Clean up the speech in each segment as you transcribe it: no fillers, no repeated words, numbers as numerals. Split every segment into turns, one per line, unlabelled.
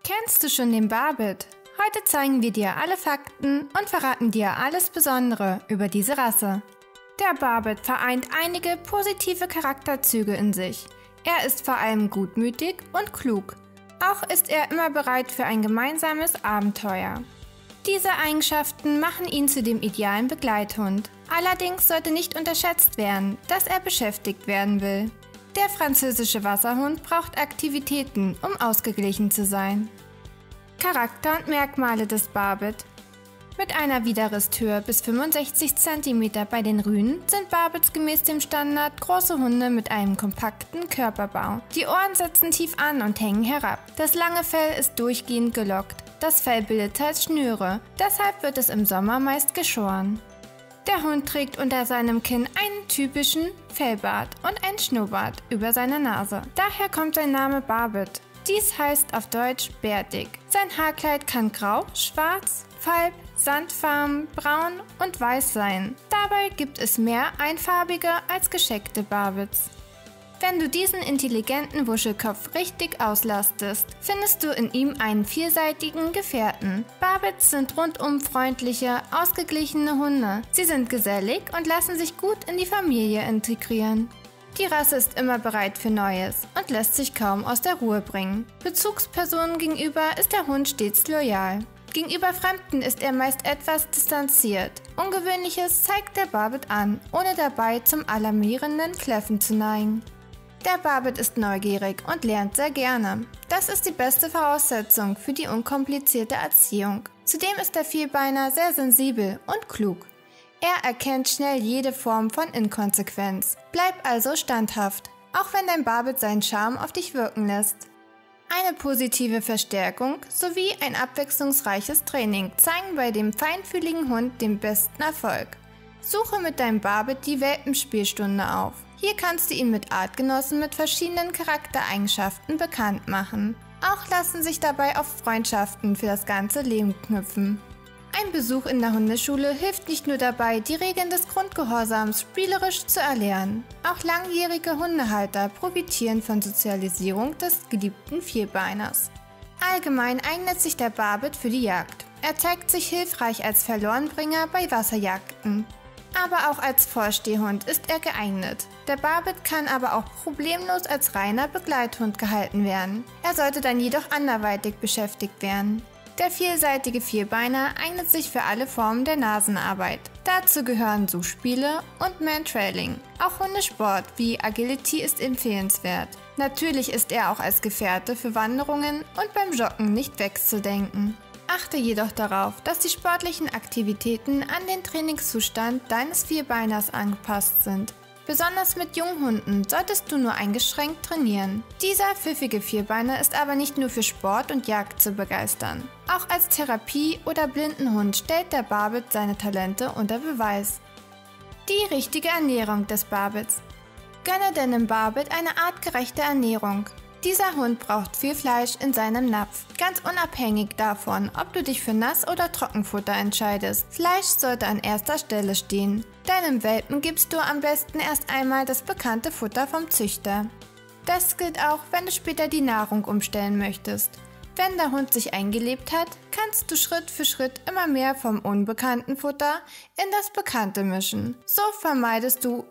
Kennst du schon den Barbet? Heute zeigen wir dir alle Fakten und verraten dir alles Besondere über diese Rasse. Der Barbet vereint einige positive Charakterzüge in sich. Er ist vor allem gutmütig und klug. Auch ist er immer bereit für ein gemeinsames Abenteuer. Diese Eigenschaften machen ihn zu dem idealen Begleithund. Allerdings sollte nicht unterschätzt werden, dass er beschäftigt werden will. Der französische Wasserhund braucht Aktivitäten, um ausgeglichen zu sein. Charakter und Merkmale des Barbet. Mit einer Widerrisshöhe bis 65 cm bei den Rüden sind Barbets gemäß dem Standard große Hunde mit einem kompakten Körperbau. Die Ohren sitzen tief an und hängen herab. Das lange Fell ist durchgehend gelockt. Das Fell bildet teils Schnüre, deshalb wird es im Sommer meist geschoren. Der Hund trägt unter seinem Kinn einen typischen Fellbart und einen Schnurrbart über seiner Nase. Daher kommt sein Name Barbet. Dies heißt auf Deutsch bärtig. Sein Haarkleid kann grau, schwarz, falb, sandfarben, braun und weiß sein. Dabei gibt es mehr einfarbige als gescheckte Barbets. Wenn du diesen intelligenten Wuschelkopf richtig auslastest, findest du in ihm einen vielseitigen Gefährten. Barbets sind rundum freundliche, ausgeglichene Hunde. Sie sind gesellig und lassen sich gut in die Familie integrieren. Die Rasse ist immer bereit für Neues und lässt sich kaum aus der Ruhe bringen. Bezugspersonen gegenüber ist der Hund stets loyal. Gegenüber Fremden ist er meist etwas distanziert. Ungewöhnliches zeigt der Barbet an, ohne dabei zum alarmierenden Kläffen zu neigen. Der Barbet ist neugierig und lernt sehr gerne. Das ist die beste Voraussetzung für die unkomplizierte Erziehung. Zudem ist der Vierbeiner sehr sensibel und klug. Er erkennt schnell jede Form von Inkonsequenz. Bleib also standhaft, auch wenn dein Barbet seinen Charme auf dich wirken lässt. Eine positive Verstärkung sowie ein abwechslungsreiches Training zeigen bei dem feinfühligen Hund den besten Erfolg. Suche mit deinem Barbet die Welpenspielstunde auf. Hier kannst du ihn mit Artgenossen mit verschiedenen Charaktereigenschaften bekannt machen. Auch lassen sich dabei oft Freundschaften für das ganze Leben knüpfen. Ein Besuch in der Hundeschule hilft nicht nur dabei, die Regeln des Grundgehorsams spielerisch zu erlernen. Auch langjährige Hundehalter profitieren von Sozialisierung des geliebten Vierbeiners. Allgemein eignet sich der Barbet für die Jagd. Er zeigt sich hilfreich als Verlorenbringer bei Wasserjagden. Aber auch als Vorstehhund ist er geeignet. Der Barbet kann aber auch problemlos als reiner Begleithund gehalten werden. Er sollte dann jedoch anderweitig beschäftigt werden. Der vielseitige Vierbeiner eignet sich für alle Formen der Nasenarbeit. Dazu gehören Suchspiele und Mantrailing. Auch Hundesport wie Agility ist empfehlenswert. Natürlich ist er auch als Gefährte für Wanderungen und beim Joggen nicht wegzudenken. Achte jedoch darauf, dass die sportlichen Aktivitäten an den Trainingszustand deines Vierbeiners angepasst sind. Besonders mit Junghunden solltest du nur eingeschränkt trainieren. Dieser pfiffige Vierbeiner ist aber nicht nur für Sport und Jagd zu begeistern. Auch als Therapie- oder Blindenhund stellt der Barbet seine Talente unter Beweis. Die richtige Ernährung des Barbets. Gönne deinem Barbet eine artgerechte Ernährung. Dieser Hund braucht viel Fleisch in seinem Napf, ganz unabhängig davon, ob du dich für Nass- oder Trockenfutter entscheidest. Fleisch sollte an erster Stelle stehen. Deinem Welpen gibst du am besten erst einmal das bekannte Futter vom Züchter. Das gilt auch, wenn du später die Nahrung umstellen möchtest. Wenn der Hund sich eingelebt hat, kannst du Schritt für Schritt immer mehr vom unbekannten Futter in das Bekannte mischen. So vermeidest du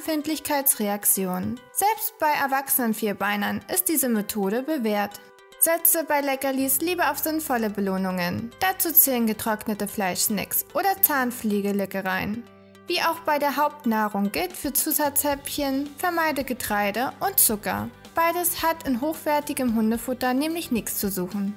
Überempfindlichkeitsreaktionen. Selbst bei erwachsenen Vierbeinern ist diese Methode bewährt. Setze bei Leckerlis lieber auf sinnvolle Belohnungen. Dazu zählen getrocknete Fleischsnacks oder Zahnfliegeleckereien. Wie auch bei der Hauptnahrung gilt für Zusatzhäppchen, vermeide Getreide und Zucker. Beides hat in hochwertigem Hundefutter nämlich nichts zu suchen.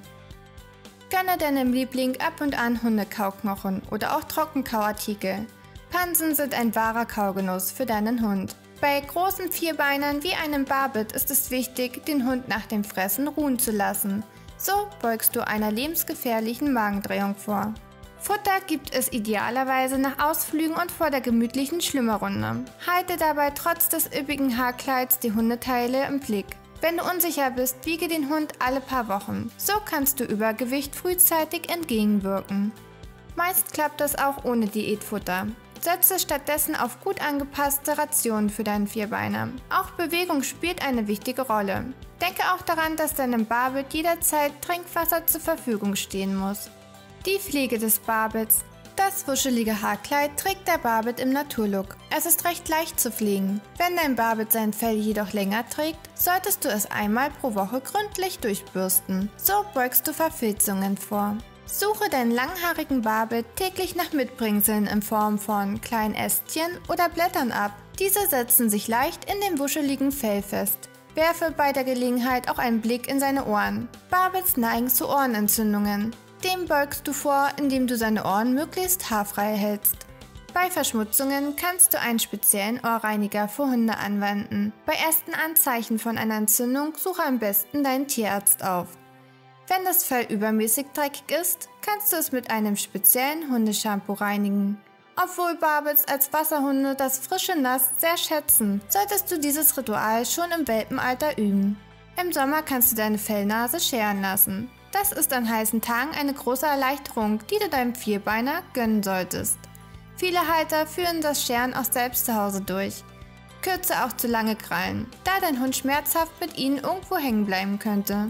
Gönne deinem Liebling ab und an Hundekauknochen oder auch Trockenkauartikel. Pansen sind ein wahrer Kaugenuss für deinen Hund. Bei großen Vierbeinern wie einem Barbet ist es wichtig, den Hund nach dem Fressen ruhen zu lassen. So beugst du einer lebensgefährlichen Magendrehung vor. Futter gibt es idealerweise nach Ausflügen und vor der gemütlichen Schlummerrunde. Halte dabei trotz des üppigen Haarkleids die Hundeteile im Blick. Wenn du unsicher bist, wiege den Hund alle paar Wochen. So kannst du Übergewicht frühzeitig entgegenwirken. Meist klappt das auch ohne Diätfutter. Setze stattdessen auf gut angepasste Rationen für deinen Vierbeiner. Auch Bewegung spielt eine wichtige Rolle. Denke auch daran, dass deinem Barbet jederzeit Trinkwasser zur Verfügung stehen muss. Die Pflege des Barbets. Das wuschelige Haarkleid trägt der Barbet im Naturlook. Es ist recht leicht zu pflegen. Wenn dein Barbet sein Fell jedoch länger trägt, solltest du es einmal pro Woche gründlich durchbürsten. So beugst du Verfilzungen vor. Suche deinen langhaarigen Barbet täglich nach Mitbringseln in Form von kleinen Ästchen oder Blättern ab. Diese setzen sich leicht in dem wuscheligen Fell fest. Werfe bei der Gelegenheit auch einen Blick in seine Ohren. Barbets neigen zu Ohrenentzündungen. Dem beugst du vor, indem du seine Ohren möglichst haarfrei hältst. Bei Verschmutzungen kannst du einen speziellen Ohrreiniger für Hunde anwenden. Bei ersten Anzeichen von einer Entzündung suche am besten deinen Tierarzt auf. Wenn das Fell übermäßig dreckig ist, kannst du es mit einem speziellen Hundeshampoo reinigen. Obwohl Barbets als Wasserhunde das frische Nass sehr schätzen, solltest du dieses Ritual schon im Welpenalter üben. Im Sommer kannst du deine Fellnase scheren lassen. Das ist an heißen Tagen eine große Erleichterung, die du deinem Vierbeiner gönnen solltest. Viele Halter führen das Scheren auch selbst zu Hause durch. Kürze auch zu lange Krallen, da dein Hund schmerzhaft mit ihnen irgendwo hängen bleiben könnte.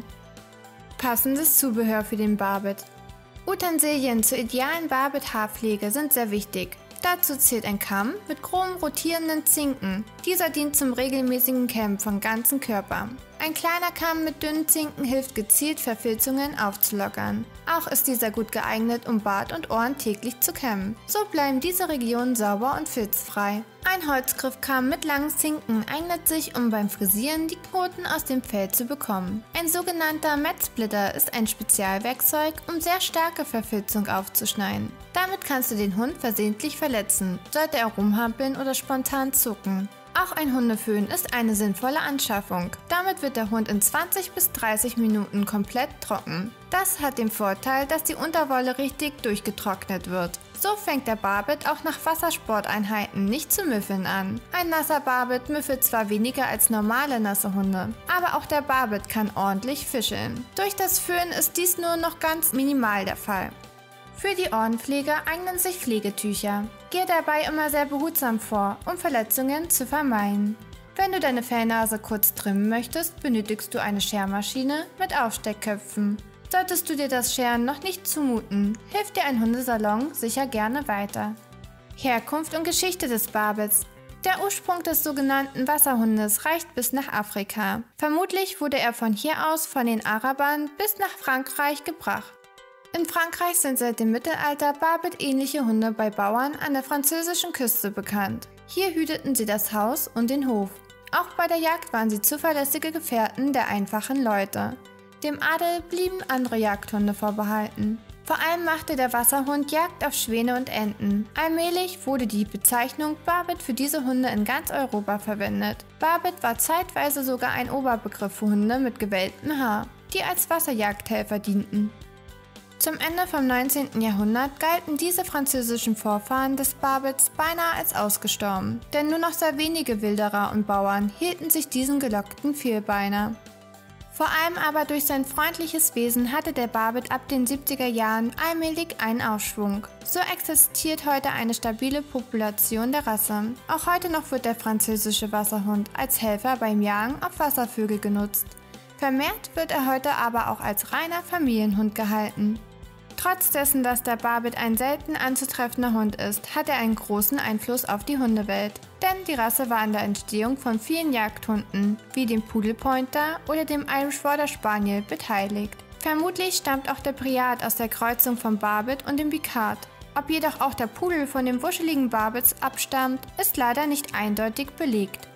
Passendes Zubehör für den Barbet. Utensilien zur idealen Barbet-Haarpflege sind sehr wichtig. Dazu zählt ein Kamm mit grobem rotierenden Zinken. Dieser dient zum regelmäßigen Kämmen vom ganzen Körper. Ein kleiner Kamm mit dünnen Zinken hilft gezielt, Verfilzungen aufzulockern. Auch ist dieser gut geeignet, um Bart und Ohren täglich zu kämmen. So bleiben diese Regionen sauber und filzfrei. Ein Holzgriffkamm mit langen Zinken eignet sich, um beim Frisieren die Knoten aus dem Fell zu bekommen. Ein sogenannter Metzsplitter ist ein Spezialwerkzeug, um sehr starke Verfilzung aufzuschneiden. Damit kannst du den Hund versehentlich verletzen, sollte er rumhampeln oder spontan zucken. Auch ein Hundeföhn ist eine sinnvolle Anschaffung. Damit wird der Hund in 20 bis 30 Minuten komplett trocken. Das hat den Vorteil, dass die Unterwolle richtig durchgetrocknet wird. So fängt der Barbet auch nach Wassersporteinheiten nicht zu müffeln an. Ein nasser Barbet müffelt zwar weniger als normale nasse Hunde, aber auch der Barbet kann ordentlich fischeln. Durch das Föhnen ist dies nur noch ganz minimal der Fall. Für die Ohrenpflege eignen sich Pflegetücher. Gehe dabei immer sehr behutsam vor, um Verletzungen zu vermeiden. Wenn du deine Fellnase kurz trimmen möchtest, benötigst du eine Schermaschine mit Aufsteckköpfen. Solltest du dir das Scheren noch nicht zumuten, hilft dir ein Hundesalon sicher gerne weiter. Herkunft und Geschichte des Barbets. Der Ursprung des sogenannten Wasserhundes reicht bis nach Afrika. Vermutlich wurde er von hier aus von den Arabern bis nach Frankreich gebracht. In Frankreich sind seit dem Mittelalter Barbet-ähnliche Hunde bei Bauern an der französischen Küste bekannt. Hier hüteten sie das Haus und den Hof. Auch bei der Jagd waren sie zuverlässige Gefährten der einfachen Leute. Dem Adel blieben andere Jagdhunde vorbehalten. Vor allem machte der Wasserhund Jagd auf Schwäne und Enten. Allmählich wurde die Bezeichnung Barbet für diese Hunde in ganz Europa verwendet. Barbet war zeitweise sogar ein Oberbegriff für Hunde mit gewelltem Haar, die als Wasserjagdhelfer dienten. Zum Ende vom 19. Jahrhundert galten diese französischen Vorfahren des Barbets beinahe als ausgestorben, denn nur noch sehr wenige Wilderer und Bauern hielten sich diesen gelockten Vierbeiner. Vor allem aber durch sein freundliches Wesen hatte der Barbet ab den 70er Jahren allmählich einen Aufschwung. So existiert heute eine stabile Population der Rasse. Auch heute noch wird der französische Wasserhund als Helfer beim Jagen auf Wasservögel genutzt. Vermehrt wird er heute aber auch als reiner Familienhund gehalten. Trotz dessen, dass der Barbet ein selten anzutreffender Hund ist, hat er einen großen Einfluss auf die Hundewelt. Denn die Rasse war an der Entstehung von vielen Jagdhunden, wie dem Pudelpointer oder dem Irish Water Spaniel, beteiligt. Vermutlich stammt auch der Briard aus der Kreuzung vom Barbet und dem Picard. Ob jedoch auch der Pudel von dem wuscheligen Barbets abstammt, ist leider nicht eindeutig belegt.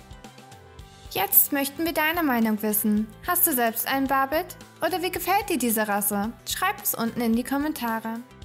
Jetzt möchten wir deine Meinung wissen. Hast du selbst einen Barbet? Oder wie gefällt dir diese Rasse? Schreib es unten in die Kommentare.